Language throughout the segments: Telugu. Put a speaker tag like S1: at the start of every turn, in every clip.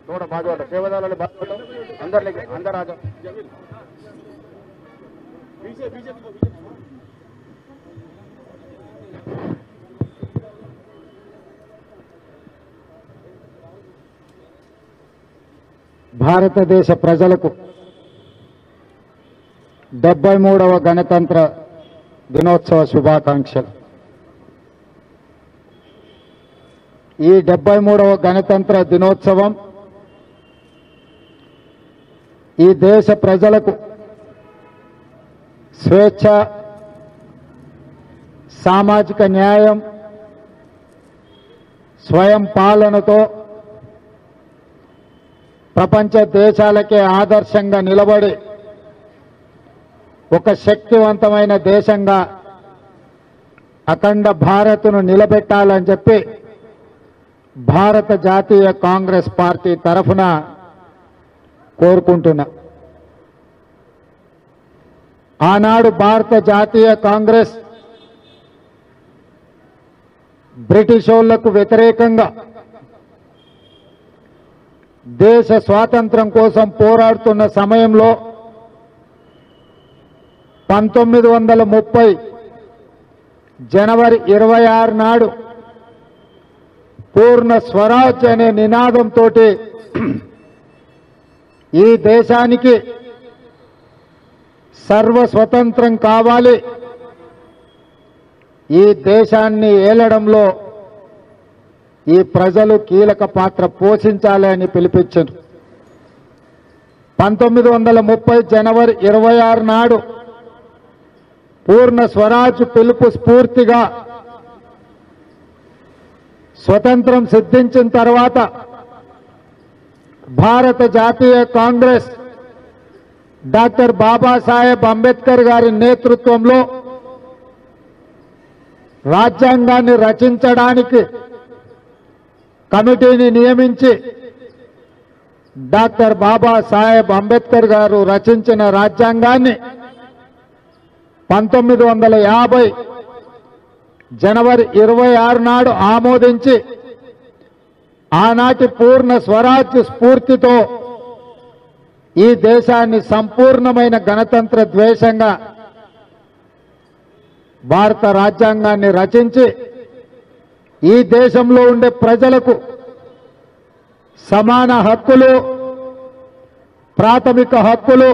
S1: थोड़ा बाजू सेवादार वाले बाजू अंदर लेके अंदर आ जाओ।
S2: భారతదేశ ప్రజలకు 73వ గణతంత్ర దినోత్సవ శుభాకాంక్షలు. ఈ 73వ గణతంత్ర దినోత్సవం ఈ దేశ ప్రజలకు స్వేచ్ఛ, సామాజిక న్యాయం, స్వయం పాలనతో ప్రపంచ దేశాలకే ఆదర్శంగా నిలబడి ఒక శక్తివంతమైన దేశంగా అఖండ భారత్ను నిలబెట్టాలని చెప్పి భారత జాతీయ కాంగ్రెస్ పార్టీ తరఫున కోరుకుంటున్నా. ఆనాడు భారత జాతీయ కాంగ్రెస్ బ్రిటిషోళ్లకు వ్యతిరేకంగా దేశ స్వాతంత్రం కోసం పోరాడుతున్న సమయంలో 1930 జనవరి 26 నాడు పూర్ణ స్వరాజ్ అనే నినాదంతో ఈ దేశానికి సర్వ స్వతంత్రం కావాలి, ఈ దేశాన్ని ఏలడంలో ఈ ప్రజలు కీలక పాత్ర పోషించాలి అని పిలిపించారు. 1930 జనవరి 26 నాడు పూర్ణ స్వరాజ్ పిలుపు స్ఫూర్తిగా స్వతంత్రం సిద్ధించిన తర్వాత భారత జాతీయ కాంగ్రెస్ డాక్టర్ బాబాసాహెబ్ అంబేద్కర్ గారి నేతృత్వంలో రాజ్యాంగాన్ని రచించడానికి కమిటీని నియమించి డాక్టర్ బాబాసాహెబ్ అంబేద్కర్ గారు రచించిన రాజ్యాంగాన్ని 1950 జనవరి 26 నాడు ఆమోదించి ఆనాటి పూర్ణ స్వరాజ్ స్ఫూర్తితో ఈ దేశాన్ని సంపూర్ణమైన గణతంత్ర ద్వేషంగా భారత రాజ్యాంగాన్ని రచించి ఈ దేశంలో ఉండే ప్రజలకు సమాన హక్కులు, ప్రాథమిక హక్కులు,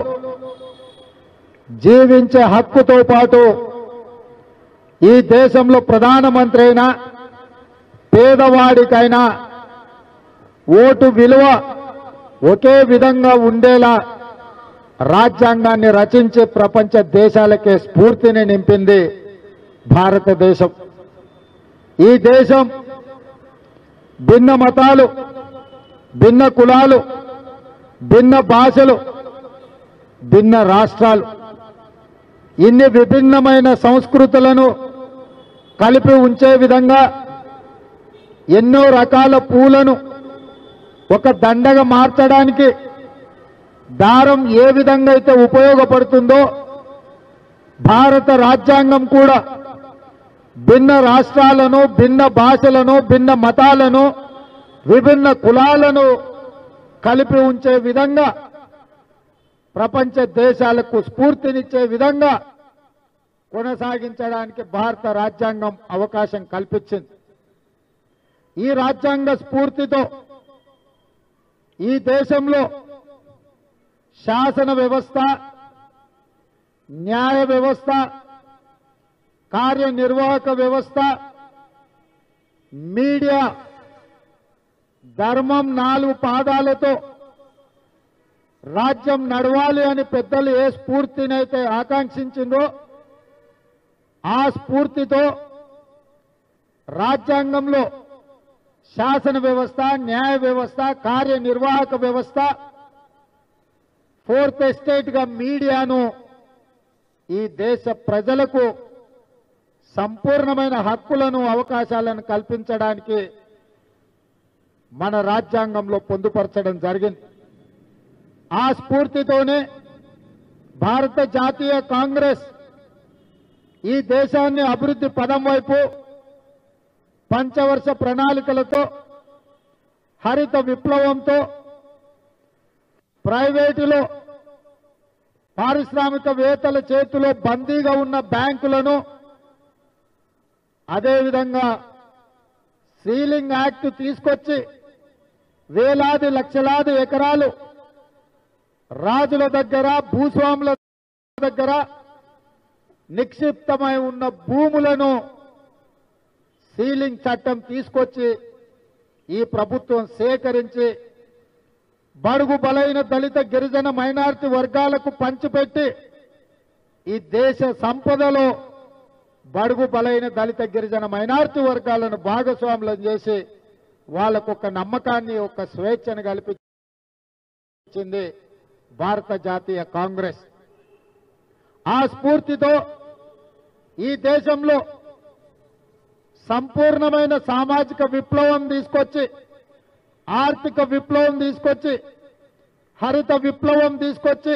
S2: జీవించే హక్కుతో పాటు ఈ దేశంలో ప్రధానమంత్రి అయినా పేదవాడికైనా ఓటు విలువ ఒకే విధంగా ఉండేలా రాజ్యాంగాన్ని రచించి ప్రపంచ దేశాలకే స్ఫూర్తిని నింపింది భారతదేశం. ఈ దేశం భిన్న మతాలు, భిన్న కులాలు, భిన్న భాషలు, భిన్న రాష్ట్రాలు, ఇన్ని విభిన్నమైన సంస్కృతులను కలిపి ఉంచే విధంగా ఎన్నో రకాల పూలను ఒక దండగా మార్చడానికి దారం ఏ విధంగా అయితే ఉపయోగపడుతుందో భారత రాజ్యాంగం కూడా భిన్న రాష్ట్రాలను, భిన్న భాషలను, భిన్న మతాలను, విభిన్న కులాలను కలిపి ఉంచే విధంగా ప్రపంచ దేశాలకు స్ఫూర్తినిచ్చే విధంగా కొనసాగించడానికి భారత రాజ్యాంగం అవకాశం కల్పించింది. ఈ రాజ్యాంగ స్ఫూర్తితో ఈ దేశంలో శాసన వ్యవస్థ, న్యాయ వ్యవస్థ, కార్యనిర్వాహక వ్యవస్థ, మీడియా, ధర్మం 4 పాదాలతో రాజ్యం నడవాలి అని పెద్దలు ఏ స్ఫూర్తినైతే ఆకాంక్షించిందో ఆ స్ఫూర్తితో రాజ్యాంగంలో శాసన వ్యవస్థ, న్యాయ వ్యవస్థ, కార్యనిర్వాహక వ్యవస్థ, 4th ఎస్టేట్ గా మీడియాను ఈ దేశ ప్రజలకు సంపూర్ణమైన హక్కులను, అవకాశాలను కల్పించడానికి మన రాజ్యాంగంలో పొందుపరచడం జరిగింది. ఆ స్ఫూర్తితోనే భారత జాతీయ కాంగ్రెస్ ఈ దేశాన్ని అభివృద్ధి పదం వైపు పంచవర్ష ప్రణాళికలతో, హరిత విప్లవంతో, ప్రైవేటులో పారిశ్రామికవేత్తల చేతిలో బందీగా ఉన్న బ్యాంకులను, అదేవిధంగా సీలింగ్ యాక్ట్ తీసుకొచ్చి వేలాది లక్షలాది ఎకరాలు రాజుల దగ్గర, భూస్వాముల దగ్గర నిక్షిప్తమై ఉన్న భూములను సీలింగ్ చట్టం తీసుకొచ్చి ఈ ప్రభుత్వం సేకరించి బడుగు బలైన దళిత గిరిజన మైనారిటీ వర్గాలకు పంచిపెట్టి ఈ దేశ సంపదలో బడుగు బలైన దళిత గిరిజన మైనారిటీ వర్గాలను భాగస్వాములను చేసి వాళ్ళకు ఒక నమ్మకాన్ని, ఒక స్వేచ్ఛను కల్పించింది భారత జాతీయ కాంగ్రెస్. ఆ స్ఫూర్తితో ఈ దేశంలో సంపూర్ణమైన సామాజిక విప్లవం తీసుకొచ్చి, ఆర్థిక విప్లవం తీసుకొచ్చి, హరిత విప్లవం తీసుకొచ్చి,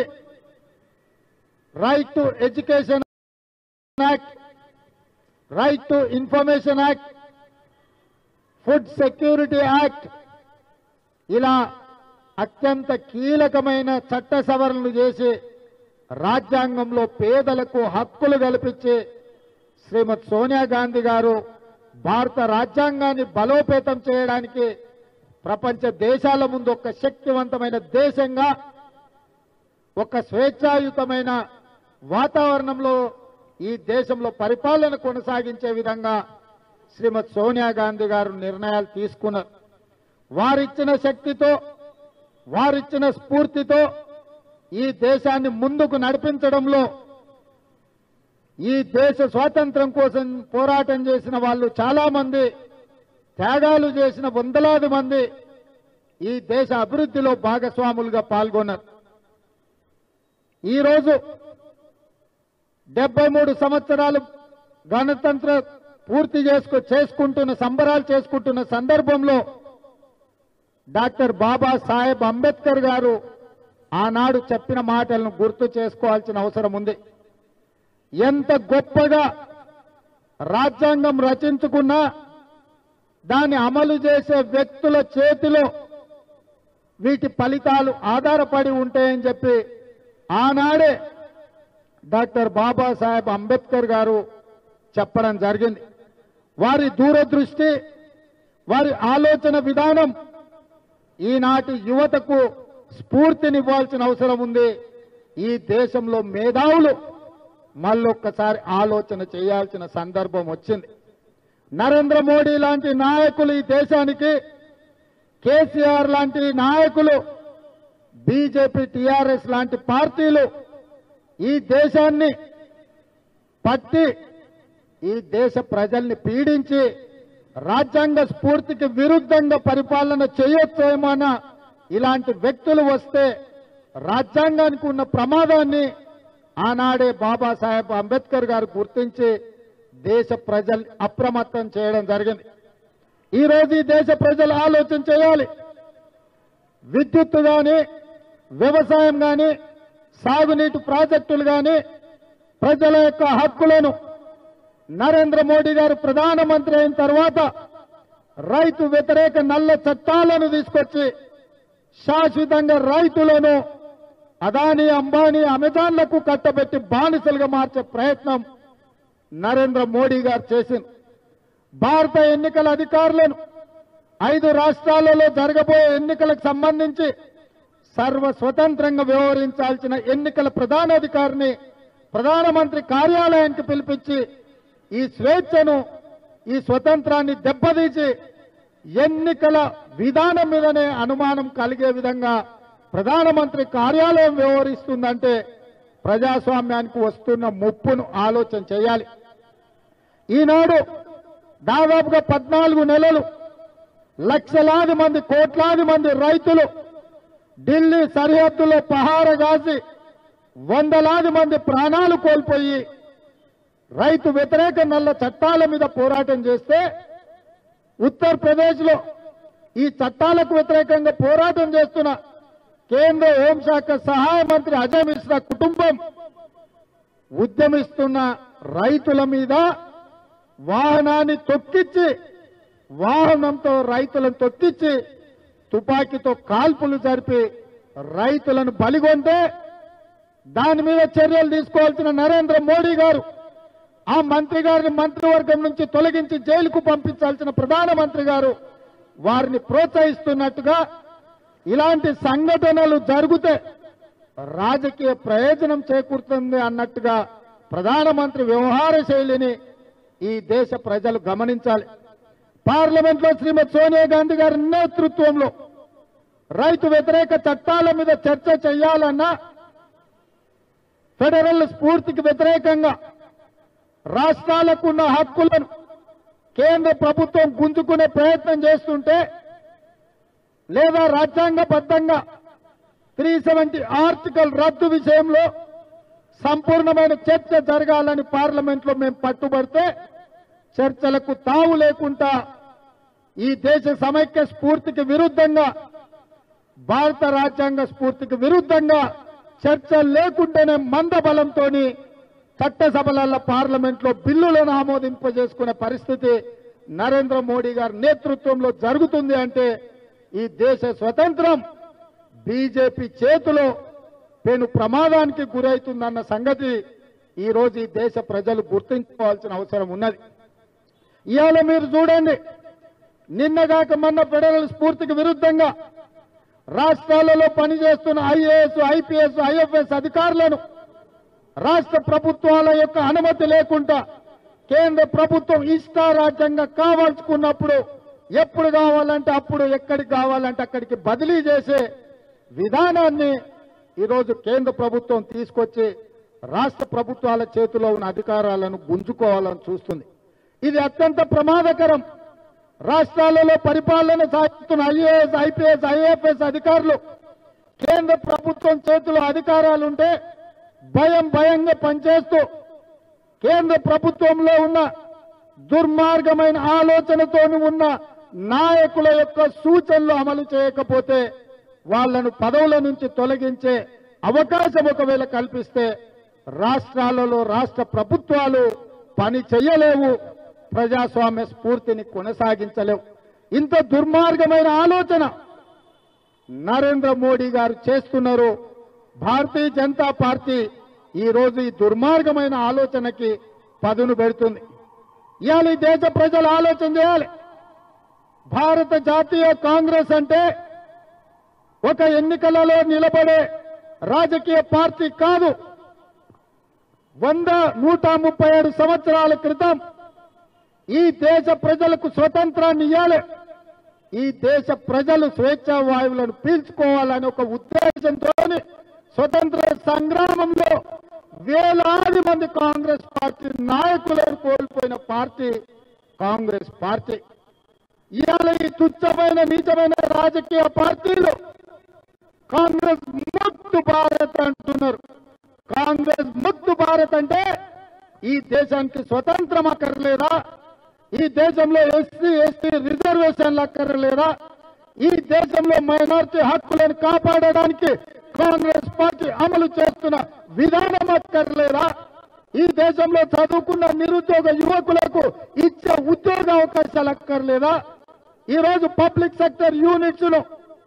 S2: right to education act, right to information act, food security act, ఇలా అత్యంత కీలకమైన చట్ట సవరణలు చేసి రాజ్యాంగంలో పేదలకు హక్కులు కల్పించి శ్రీమతి సోనియా గాంధీ గారు భారత రాజ్యాంగాన్ని బలోపేతం చేయడానికి ప్రపంచ దేశాల ముందు ఒక శక్తివంతమైన దేశంగా, ఒక స్వేచ్ఛాయుతమైన వాతావరణంలో ఈ దేశంలో పరిపాలన కొనసాగించే విధంగా శ్రీమతి సోనియా గాంధీ గారు నిర్ణయాలు తీసుకున్నారు. వారిచ్చిన శక్తితో, వారిచ్చిన స్ఫూర్తితో ఈ దేశాన్ని ముందుకు నడిపించడంలో, ఈ దేశ స్వాతంత్రం కోసం పోరాటం చేసిన వాళ్ళు చాలా మంది, త్యాగాలు చేసిన వందలాది మంది ఈ దేశ అభివృద్ధిలో భాగస్వాములుగా పాల్గొన్నారు. ఈరోజు 73 సంవత్సరాలు గణతంత్ర పూర్తి చేసుకుంటున్న సంబరాలు చేసుకుంటున్న సందర్భంలో డాక్టర్ బాబాసాహెబ్ అంబేద్కర్ గారు ఆనాడు చెప్పిన మాటలను గుర్తు చేసుకోవాల్సిన అవసరం ఉంది. ఎంత గొప్పగా రాజ్యాంగం రచించుకున్నా దాన్ని అమలు చేసే వ్యక్తుల చేతిలో వీటి ఫలితాలు ఆధారపడి ఉంటాయని చెప్పి ఆనాడే డాక్టర్ బాబాసాహెబ్ అంబేద్కర్ గారు చెప్పడం జరిగింది. వారి దూరదృష్టి, వారి ఆలోచన విధానం ఈనాటి యువతకు స్ఫూర్తినివ్వాల్సిన అవసరం ఉంది. ఈ దేశంలో మేధావులు మళ్ళొక్కసారి ఆలోచన చేయాల్సిన సందర్భం వచ్చింది. నరేంద్ర మోడీ లాంటి నాయకులు ఈ దేశానికి, కేసీఆర్ లాంటి నాయకులు, బీజేపీ, టీఆర్ఎస్ లాంటి పార్టీలు ఈ దేశాన్ని పట్టి ఈ దేశ ప్రజల్ని పీడించి రాజ్యాంగ స్ఫూర్తికి విరుద్ధంగా పరిపాలన చేయొచ్చేమన్న ఇలాంటి వ్యక్తులు వస్తే రాజ్యాంగానికి ఉన్న ప్రమాదాన్ని ఆనాడే బాబాసాహెబ్ అంబేద్కర్ గారు గుర్తించి దేశ ప్రజల్ని అప్రమత్తం చేయడం జరిగింది. ఈరోజు ఈ దేశ ప్రజలు ఆలోచన చేయాలి. విద్యుత్తు కానీ, వ్యవసాయం కానీ, సాగునీటి ప్రాజెక్టులు కానీ, ప్రజల యొక్క హక్కులను నరేంద్ర మోడీ గారు ప్రధానమంత్రి అయిన తర్వాత రైతు వ్యతిరేక నల్ల చట్టాలను తీసుకొచ్చి శాశ్వతంగా రైతులను అదానీ, అంబానీ, అమెజాన్లకు కట్టబెట్టి బానిసలుగా మార్చే ప్రయత్నం నరేంద్ర మోడీ గారు చేసింది. భారత ఎన్నికల అధికారులను 5 రాష్ట్రాలలో జరగబోయే ఎన్నికలకు సంబంధించి సర్వ స్వతంత్రంగా వ్యవహరించాల్సిన ఎన్నికల ప్రధానాధికారిని ప్రధానమంత్రి కార్యాలయానికి పిలిపించి ఈ స్వేచ్ఛను, ఈ స్వతంత్రాన్ని దెబ్బతీసి ఎన్నికల విధానం మీదనే అనుమానం కలిగే విధంగా ప్రధానమంత్రి కార్యాలయం వ్యవహరిస్తుందంటే ప్రజాస్వామ్యానికి వస్తున్న ముప్పును ఆలోచన చేయాలి. ఈనాడు దాదాపుగా 14 నెలలు లక్షలాది మంది, కోట్లాది మంది రైతులు ఢిల్లీ సరిహద్దులో పహారగాసి వందలాది మంది ప్రాణాలు కోల్పోయి రైతు వ్యతిరేక నల్ల చట్టాల మీద పోరాటం చేస్తే, ఉత్తరప్రదేశ్లో ఈ చట్టాలకు వ్యతిరేకంగా పోరాటం చేస్తున్న కేంద్ర హోంశాఖ సహాయ మంత్రి అజయ్ మిశ్రా కుటుంబం ఉద్యమిస్తున్న రైతుల మీద వాహనాన్ని తొక్కించి, వాహనంతో రైతులను తొక్కించి తుపాకీతో కాల్పులు జరిపి రైతులను బలిగొంటే దాని మీద చర్యలు తీసుకోవాల్సిన నరేంద్ర మోడీ గారు, ఆ మంత్రి గారిని మంత్రివర్గం నుంచి తొలగించి జైలుకు పంపించాల్సిన ప్రధానమంత్రి గారు వారిని ప్రోత్సహిస్తున్నట్టుగా ఇలాంటి సంఘటనలు జరిగితే రాజకీయ ప్రయోజనం చేకూరుతుంది అన్నట్టుగా ప్రధానమంత్రి వ్యవహార శైలిని ఈ దేశ ప్రజలు గమనించాలి. పార్లమెంట్లో శ్రీమతి సోనియా గాంధీ గారి నేతృత్వంలో రైతు వ్యతిరేక చట్టాల మీద చర్చ చేయాలన్నా ఫెడరల్ స్ఫూర్తికి వ్యతిరేకంగా రాష్ట్రాలకున్న హక్కులను కేంద్ర ప్రభుత్వం గుంజుకునే ప్రయత్నం చేస్తుంటే లేదా రాజ్యాంగబద్ధంగా 370 ఆర్టికల్ రద్దు విషయంలో సంపూర్ణమైన చర్చ జరగాలని పార్లమెంట్లో మేము పట్టుబడితే చర్చలకు తావు లేకుండా ఈ దేశ సమైక్య స్ఫూర్తికి విరుద్ధంగా, భారత రాజ్యాంగ స్ఫూర్తికి విరుద్ధంగా చర్చ లేకుండానే మందబలంతో చట్టసభల పార్లమెంట్లో బిల్లులను ఆమోదింపజేసుకునే పరిస్థితి నరేంద్ర మోడీ గారి నేతృత్వంలో జరుగుతుంది అంటే ఈ దేశ స్వతంత్రం బీజేపీ చేతిలో పెను ప్రమాదానికి గురవుతుందన్న సంగతి ఈ రోజు ఈ దేశ ప్రజలు గుర్తుంచుకోవాల్సిన అవసరం ఉన్నది. ఇవాళ మీరు చూడండి, నిన్నగాక మొన్న ఫెడరల్ స్ఫూర్తికి విరుద్ధంగా రాష్ట్రాలలో పనిచేస్తున్న ఐఏఎస్, ఐపీఎస్, ఐఎఫ్ఎస్ అధికారులను రాష్ట్ర ప్రభుత్వాల యొక్క అనుమతి లేకుండా కేంద్ర ప్రభుత్వం ఇష్టారాజ్యంగా కావాల్చుకున్నప్పుడు ఎప్పుడు కావాలంటే అప్పుడు, ఎక్కడికి కావాలంటే అక్కడికి బదిలీ చేసే విధానాన్ని ఈరోజు కేంద్ర ప్రభుత్వం తీసుకొచ్చి రాష్ట్ర ప్రభుత్వాల చేతిలో ఉన్న అధికారాలను గుంజుకోవాలని చూస్తుంది. ఇది అత్యంత ప్రమాదకరం. రాష్ట్రాలలో పరిపాలన సాగిస్తున్న ఐఏఎస్, ఐపీఎస్, ఐఎఫ్ఎస్ అధికారులు కేంద్ర ప్రభుత్వం చేతిలో అధికారాలుంటే భయంగా పనిచేస్తూ కేంద్ర ప్రభుత్వంలో ఉన్న దుర్మార్గమైన ఆలోచనతో ఉన్న నాయకుల యొక్క సూచనలు అమలు చేయకపోతే వాళ్లను పదవుల నుంచి తొలగించే అవకాశం ఒకవేళ కల్పిస్తే రాష్ట్రాలలో రాష్ట్ర ప్రభుత్వాలు పని చేయలేవు, ప్రజాస్వామ్య స్ఫూర్తిని కొనసాగించలేవు. ఇంత దుర్మార్గమైన ఆలోచన నరేంద్ర మోడీ గారు చేస్తున్నారు. భారతీయ జనతా పార్టీ ఈ రోజు ఈ దుర్మార్గమైన ఆలోచనకి పదును పెడుతుంది. ఇవాళ ఈ దేశ ప్రజలు ఆలోచన చేయాలి. భారత జాతీయ కాంగ్రెస్ అంటే ఒక ఎన్నికలలో నిలబడే రాజకీయ పార్టీ కాదు. 137 సంవత్సరాల క్రితం ఈ దేశ ప్రజలకు స్వతంత్రాన్ని ఇవ్వాలి, ఈ దేశ ప్రజలు స్వేచ్ఛా వాయువులను పీల్చుకోవాలని ఒక ఉద్దేశంతో స్వతంత్ర సంగ్రామంలో వేలాది మంది కాంగ్రెస్ పార్టీ నాయకులను కోల్పోయిన పార్టీ కాంగ్రెస్ పార్టీ. ఇవాళ ఈ తుచ్చమైన నీచమైన రాజకీయ పార్టీలు కాంగ్రెస్ ముక్త్ భారత్ అంటున్నారు. కాంగ్రెస్ ముక్త్ భారత్ అంటే ఈ దేశానికి స్వతంత్రం అక్కర్లేదా? ఈ దేశంలో ఎస్సీ ఎస్టీ రిజర్వేషన్లు అక్కర్లేదా? ఈ దేశంలో మైనారిటీ హక్కులను కాపాడడానికి కాంగ్రెస్ పార్టీ అమలు చేస్తున్న విధానం అక్కర్లేదా? ఈ దేశంలో చదువుకున్న నిరుద్యోగ యువకులకు ఇచ్చే ఉద్యోగ అవకాశాలు అక్కర్లేదా? ఈ రోజు పబ్లిక్ సెక్టర్ యూనిట్స్ ను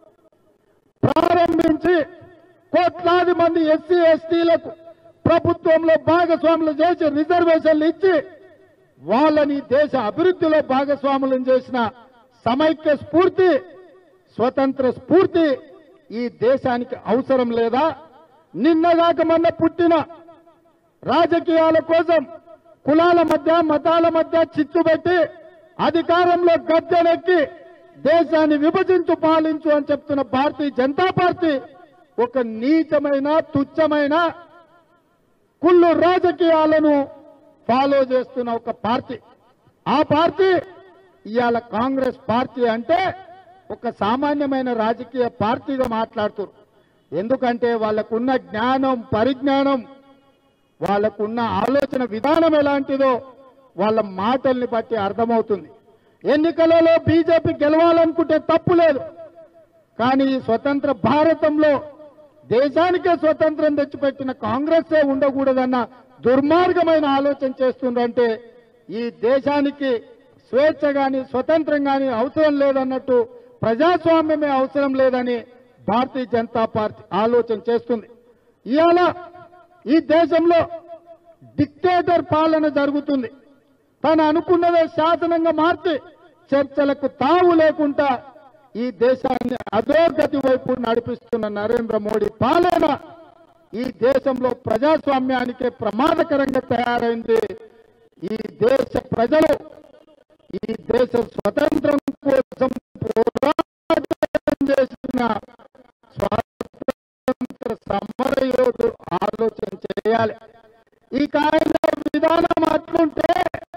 S2: ప్రారంభించి కోట్లాది మంది ఎస్సీ ఎస్టీలకు ప్రభుత్వంలో భాగస్వాములు చేసి రిజర్వేషన్లు ఇచ్చి వాళ్ళని దేశ అభివృద్ధిలో భాగస్వాములను చేసిన సమైక్య స్ఫూర్తి, స్వతంత్ర స్ఫూర్తి ఈ దేశానికి అవసరం లేదా? నిన్నగాక మొన్న పుట్టిన రాజకీయాల కోసం కులాల మధ్య మతాల మధ్య చిచ్చుపెట్టి అధికారంలో గద్దెనెక్కి దేశాన్ని విభజించు పాలించు అని చెప్తున్న భారతీయ జనతా పార్టీ ఒక నీచమైన తుచ్చమైన కుళ్ళు రాజకీయాలను ఫాలో చేస్తున్న ఒక పార్టీ. ఆ పార్టీ ఇవాళ కాంగ్రెస్ పార్టీ అంటే ఒక సామాన్యమైన రాజకీయ పార్టీగా మాట్లాడుతున్నారు. ఎందుకంటే వాళ్ళకున్న జ్ఞానం, పరిజ్ఞానం, వాళ్ళకున్న ఆలోచన విధానం ఎలాంటిదో వాళ్ళ మాటల్ని బట్టి అర్థమవుతుంది. ఎన్నికలలో బీజేపీ గెలవాలనుకుంటే తప్పు లేదు, కానీ ఈ స్వతంత్ర భారతంలో దేశానికే స్వతంత్రం తెచ్చిపెట్టిన కాంగ్రెసే ఉండకూడదన్న దుర్మార్గమైన ఆలోచన చేస్తుందంటే ఈ దేశానికి స్వేచ్ఛ గాని స్వతంత్రం గాని అవసరం లేదన్నట్టు, ప్రజాస్వామ్యమే అవసరం లేదని భారతీయ జనతా పార్టీ ఆలోచన చేస్తుంది. ఇవాళ ఈ దేశంలో డిక్టేటర్ పాలన జరుగుతుంది. తను అనుకున్నదే శాసనంగా మార్చి చర్చలకు తావు లేకుండా ఈ దేశాన్ని అధోగతి వైపు నడిపిస్తున్న నరేంద్ర మోడీ పాలన ఈ దేశంలో ప్రజాస్వామ్యానికే ప్రమాదకరంగా తయారైంది. ఈ దేశ ప్రజలు ఈ దేశ స్వతంత్రం కోసం పోరాటం చేసిన స్వాతంత్ర సమరయోధుడు ఆలోచన చేయాలి. ఈ కాయన విధానం అట్లుంటే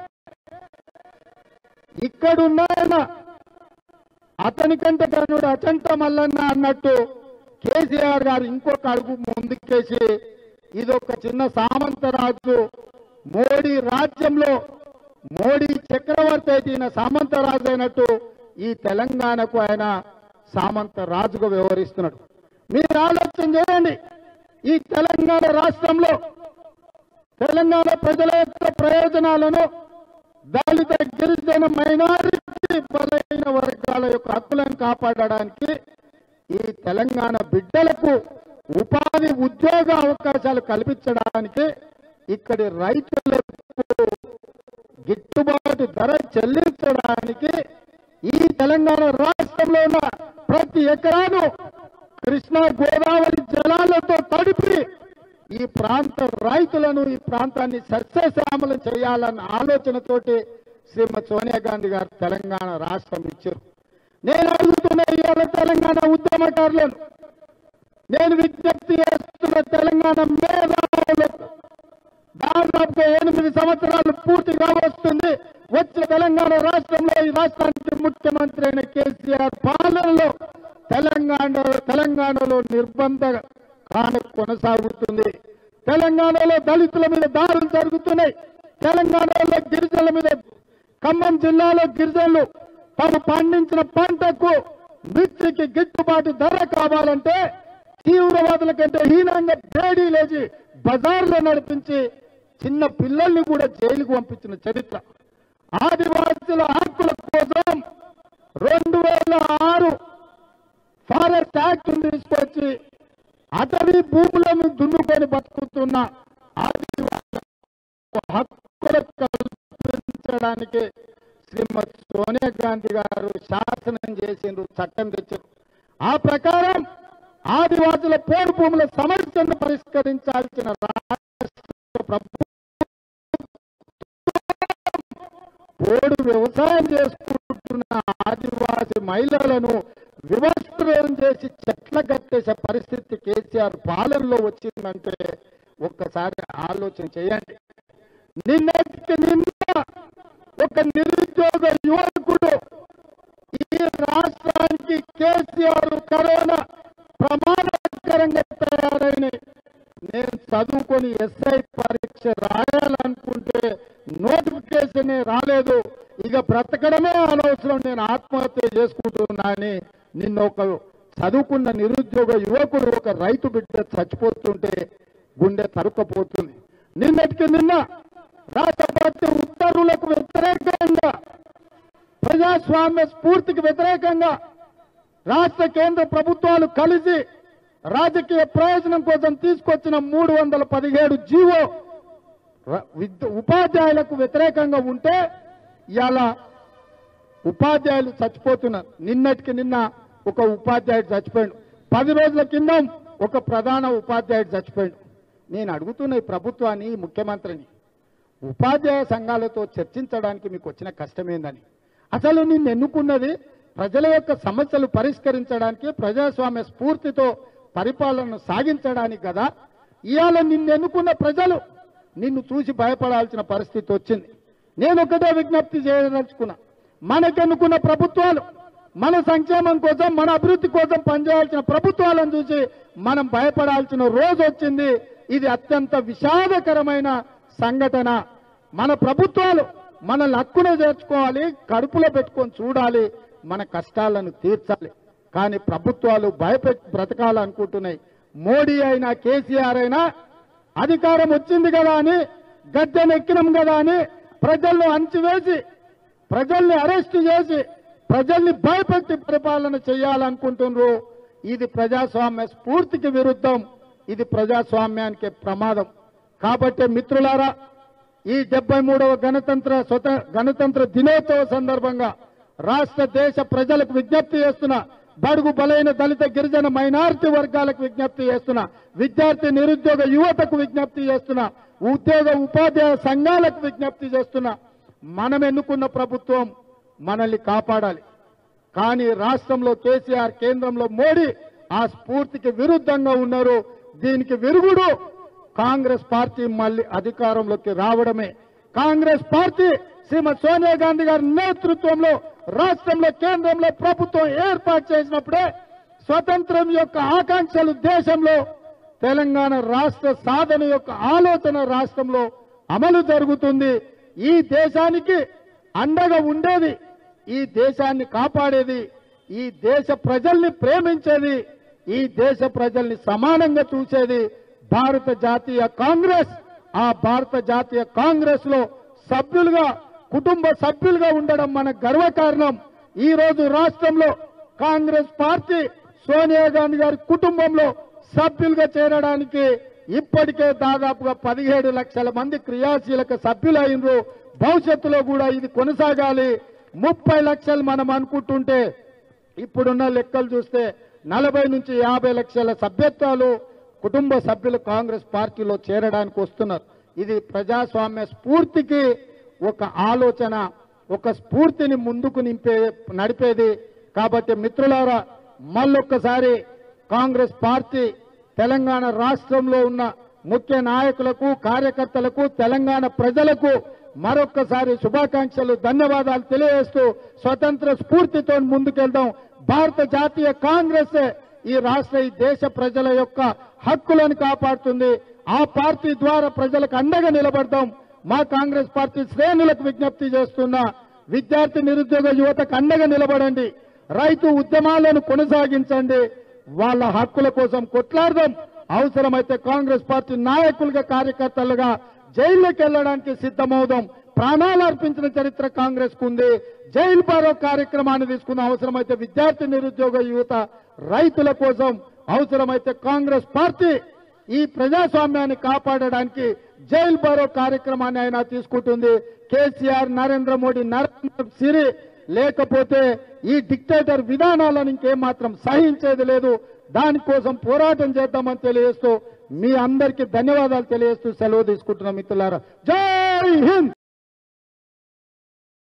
S2: ఇక్కడున్నాయన అతనికంటే కనుడు అచంట మల్లన్న అన్నట్టు కేసీఆర్ గారు ఇంకొక అడుగు ముందుకేసి ఇదొక చిన్న సామంతరాజు మోడీ రాజ్యంలో మోడీ చక్రవర్తి అయితే ఈయన సామంతరాజు అయినట్టు ఈ తెలంగాణకు ఆయన సామంతరాజుగా వ్యవహరిస్తున్నాడు. మీరు ఆలోచన చేయండి. ఈ తెలంగాణ రాష్ట్రంలో తెలంగాణ ప్రజల యొక్క ప్రయోజనాలను దళిత గిరిజన మైనారిటీ బలైన వర్గాల యొక్క హక్కులను కాపాడడానికి ఈ తెలంగాణ బిడ్డలకు ఉపాధి ఉద్యోగ అవకాశాలు కల్పించడానికి ఇక్కడి రైతులకు గిట్టుబాటు ధర చెల్లించడానికి ఈ తెలంగాణ రాష్ట్రంలో ఉన్న ప్రతి ఎకరాను కృష్ణా గోదావరి జలాలతో తడిపి ఈ ప్రాంత రైతులను ఈ ప్రాంతాన్ని సస్యశ్యామలం చేయాలన్న ఆలోచనతోటి శ్రీమతి సోనియా గాంధీ గారు తెలంగాణ రాష్ట్రం ఇచ్చారు. నేను అడుగుతున్న ఇవాళ తెలంగాణ ఉద్యమకారులను నేను విజ్ఞప్తి చేస్తున్న తెలంగాణ మేధావులకు దాదాపు 8 సంవత్సరాలు పూర్తిగా వస్తుంది. వచ్చిన తెలంగాణ రాష్ట్రంలో ఈ రాష్ట్రానికి ముఖ్యమంత్రి అయిన కేసీఆర్ పాలనలో తెలంగాణలో నిర్బంధ కాలం కొనసాగుతుంది. తెలంగాణలో దళితుల మీద దాడులు జరుగుతున్నాయి. తెలంగాణలో గిరిజనుల మీద ఖమ్మం జిల్లాలో గిరిజనులు తాము పండించిన పంటకు మిర్చికి గిట్టుబాటు ధర కావాలంటే తీవ్రవాదుల కంటే హీనంగా బేడీ లేచి బజార్లో నడిపించి చిన్న పిల్లల్ని కూడా జైలుకు పంపించిన చరిత్ర. ఆదివాసుల హక్కుల కోసం 2006 ఫారెస్ట్ యాక్ట్ తీసుకొచ్చి అటవీ భూములను దున్నుకొని బతుకుతున్న ఆదివాసుల హక్కులు కల్పించడానికి శ్రీమతి సోనియా గాంధీ గారు శాసనం చేసిండ్రు, చట్టం తెచ్చారు. ఆ ప్రకారం ఆదివాసుల పోడు భూముల సమస్యను పరిష్కరించాల్సిన రాష్ట్ర ప్రభుత్వం పోడు వ్యవసాయం చేసుకుంటున్న ఆదివాసి మహిళలను వివస్త్రం చేసి చెట్ల కట్టేసే పరిస్థితి కేసీఆర్ పాలనలో వచ్చిందంటే ఒక్కసారి ఆలోచన చేయండి. నిన్నటికి నిన్న ఒక నిరుద్యోగ యువకుడు ఈ రాష్ట్రానికి కేసీఆర్ కరోనా ప్రమాదకరంగా తయారైనాయి. నేను చదువుకొని ఎస్ఐ పరీక్ష రాయాలనుకుంటే నోటిఫికేషన్ రాలేదు. ఇక బ్రతకడమే అనవసరం, నేను ఆత్మహత్య చేసుకుంటున్నానని నిన్న ఒక చదువుకున్న నిరుద్యోగ యువకుడు ఒక రైతు బిడ్డ చచ్చిపోతుంటే గుండె తరుక్కపోతుంది. నిన్నటికి నిన్న రాష్ట్రపతి ఉత్తర్వులకు వ్యతిరేకంగా ప్రజాస్వామ్య స్ఫూర్తికి వ్యతిరేకంగా రాష్ట్ర కేంద్ర ప్రభుత్వాలు కలిసి రాజకీయ ప్రయోజనం కోసం తీసుకొచ్చిన 317 జీవో ఉపాధ్యాయులకు వ్యతిరేకంగా ఉంటే ఇవాళ ఉపాధ్యాయులు చచ్చిపోతున్నారు. నిన్నటికి నిన్న ఒక ఉపాధ్యాయుడు చచ్చిపోయాడు. 10 రోజుల కింద ఒక ప్రధాన ఉపాధ్యాయుడు చచ్చిపోయాడు. నేను అడుగుతున్న ఈ ప్రభుత్వాన్ని, ఈ ముఖ్యమంత్రిని, ఉపాధ్యాయ సంఘాలతో చర్చించడానికి మీకు వచ్చిన కష్టమేందని? అసలు నిన్ను ఎన్నుకున్నది ప్రజల యొక్క సమస్యలు పరిష్కరించడానికి, ప్రజాస్వామ్య స్ఫూర్తితో పరిపాలనను సాగించడానికి కదా. ఇవాళ నిన్ను ఎన్నుకున్న ప్రజలు నిన్ను చూసి భయపడాల్సిన పరిస్థితి వచ్చింది. నేను ఒకటే విజ్ఞప్తి చేయదలుచుకున్నా, మనకెన్నుకున్న ప్రభుత్వాలు మన సంక్షేమం కోసం, మన అభివృద్ధి కోసం పనిచేయాల్సిన ప్రభుత్వాలను చూసి మనం భయపడాల్సిన రోజు వచ్చింది. ఇది అత్యంత విషాదకరమైన సంఘటన. మన ప్రభుత్వాలు మనల్ని హక్కున చేర్చుకోవాలి, కడుపులో పెట్టుకొని చూడాలి, మన కష్టాలను తీర్చాలి. కానీ ప్రభుత్వాలు భయపెట్టి బ్రతకాలనుకుంటున్నాయి. మోడీ అయినా కేసీఆర్ అయినా అధికారం వచ్చింది కదా అని, గద్దెనెక్కినాం కదా అని ప్రజలను అణచివేసి, ప్రజల్ని అరెస్ట్ చేసి, ప్రజల్ని భయపెట్టి పరిపాలన చేయాలనుకుంటున్నారు. ఇది ప్రజాస్వామ్య స్ఫూర్తికి విరుద్ధం, ఇది ప్రజాస్వామ్యానికి ప్రమాదం. కాబట్టి మిత్రులారా, ఈ 73వ గణతంత్ర దినోత్సవ సందర్భంగా రాష్ట్ర దేశ ప్రజలకు విజ్ఞప్తి చేస్తున్నా, బడుగు బలైన దళిత గిరిజన మైనారిటీ వర్గాలకు విజ్ఞప్తి చేస్తున్నా, విద్యార్థి నిరుద్యోగ యువతకు విజ్ఞప్తి చేస్తున్నా, ఉద్యోగ ఉపాధ్యాయ సంఘాలకు విజ్ఞప్తి చేస్తున్నా, మనం ఎన్నుకున్న ప్రభుత్వం మనల్ని కాపాడాలి. కానీ రాష్ట్రంలో కేసీఆర్, కేంద్రంలో మోడీ ఆ స్ఫూర్తికి విరుద్ధంగా ఉన్నారు. దీనికి విరుగుడు కాంగ్రెస్ పార్టీ మళ్ళీ అధికారంలోకి రావడమే. కాంగ్రెస్ పార్టీ శ్రీమతి సోనియా గాంధీ గారి నేతృత్వంలో రాష్ట్రంలో, కేంద్రంలో ప్రభుత్వం ఏర్పాటు చేసినప్పుడే స్వతంత్రం యొక్క ఆకాంక్షలు దేశంలో, తెలంగాణ రాష్ట్ర సాధన యొక్క ఆలోచన రాష్ట్రంలో అమలు జరుగుతుంది. ఈ దేశానికి అండగా ఉండేది, ఈ దేశాన్ని కాపాడేది, ఈ దేశ ప్రజల్ని ప్రేమించేది, ఈ దేశ ప్రజల్ని సమానంగా చూసేది భారత జాతీయ కాంగ్రెస్. ఆ భారత జాతీయ కాంగ్రెస్ లో సభ్యులుగా, కుటుంబ సభ్యులుగా ఉండడం మన గర్వకారణం. ఈ రోజు రాష్ట్రంలో కాంగ్రెస్ పార్టీ సోనియా గాంధీ గారి కుటుంబంలో సభ్యులుగా చేరడానికి ఇప్పటికే దాదాపుగా 17 లక్షల మంది క్రియాశీలక సభ్యులైనరు. భవిష్యత్తులో కూడా ఇది కొనసాగాలి. 30 లక్షలు మనం అనుకుంటుంటే ఇప్పుడున్న లెక్కలు చూస్తే 40 నుంచి 50 లక్షల సభ్యత్వాలు కుటుంబ సభ్యులు కాంగ్రెస్ పార్టీలో చేరడానికి వస్తున్నారు. ఇది ప్రజాస్వామ్య స్ఫూర్తికి ఒక ఆలోచన, ఒక స్ఫూర్తిని ముందుకు నడిపేది. కాబట్టి మిత్రులారా, మళ్ళొక్కసారి కాంగ్రెస్ పార్టీ తెలంగాణ రాష్ట్రంలో ఉన్న ముఖ్య నాయకులకు, కార్యకర్తలకు, తెలంగాణ ప్రజలకు మరొక్కసారి శుభాకాంక్షలు, ధన్యవాదాలు తెలియజేస్తూ స్వతంత్ర స్ఫూర్తితో ముందుకెళ్దాం. భారత జాతీయ కాంగ్రెస్ ఈ రాష్ట్ర, ఈ దేశ ప్రజల యొక్క హక్కులను కాపాడుతుంది. ఆ పార్టీ ద్వారా ప్రజలకు అండగా నిలబడదాం. మా కాంగ్రెస్ పార్టీ శ్రేణులకు విజ్ఞప్తి చేస్తున్నా, విద్యార్థి నిరుద్యోగ యువతకు అండగా నిలబడండి, రైతు ఉద్యమాలను కొనసాగించండి, వాళ్ళ హక్కుల కోసం కొట్లాడదాం. అవసరమైతే కాంగ్రెస్ పార్టీ నాయకులుగా, కార్యకర్తలుగా జైల్లోకి వెళ్లడానికి సిద్ధమవుదాం. ప్రాణాలు అర్పించిన చరిత్ర కాంగ్రెస్ కు ఉంది. జైలు బారో కార్యక్రమాన్ని తీసుకున్న, అవసరమైతే విద్యార్థి నిరుద్యోగ యువత రైతుల కోసం, అవసరమైతే కాంగ్రెస్ పార్టీ ఈ ప్రజాస్వామ్యాన్ని కాపాడడానికి జైలు బారో కార్యక్రమాన్ని అయినా తీసుకుంటుంది. కేసీఆర్, నరేంద్ర మోడీ, నరేంద్ర సిరి లేకపోతే ఈ డిక్టేటర్ విధానాలను ఇంకేమాత్రం సహించేది లేదు. దానికోసం పోరాటం చేద్దామని తెలియజేస్తూ మీ అందరికీ ధన్యవాదాలు తెలియజేస్తూ సెలవు తీసుకుంటున్నాం మిత్రులారా. జై హింద్.